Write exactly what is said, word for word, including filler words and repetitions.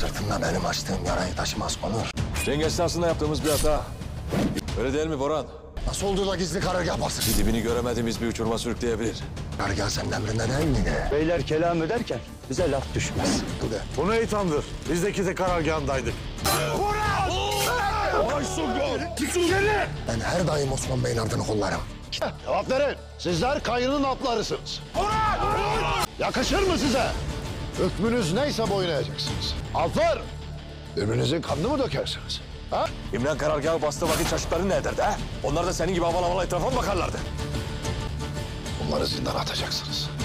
sırtında benim açtığım yarayı taşımaz Onur. Cenk esnasında yaptığımız bir hata. Öyle değil mi Boran? Nasıl olduğu da gizli karargah basır. Bir dibini göremediğimiz bir uçuruma sürükleyebilir. Karargah senin emrinde değil miydi? Beyler kelam ederken bize laf düşmez. Bu de. Bunu ithamdır. Biz de ikisi karargahındaydık. Ben her daim Osman Bey'in ardını kollarım. Cevap verin. Sizler kayının aplarısınız. Yakışır mı size? Hükmünüz neyse boyun eğeceksiniz. Alplar, birbirinizin kanını mı dökersiniz? Ha? İmran karargahı bastığı vakit çocukların ne ederdi ha? Onlar da senin gibi havalı havalı etrafa mı bakarlardı? Bunları zindana atacaksınız.